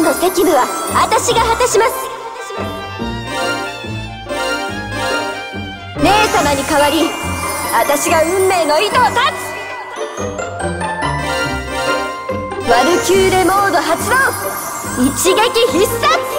ンの責務は私が果たします。姉様に代わり私が運命の糸を断つ。ワルキューレモード発動、一撃必殺。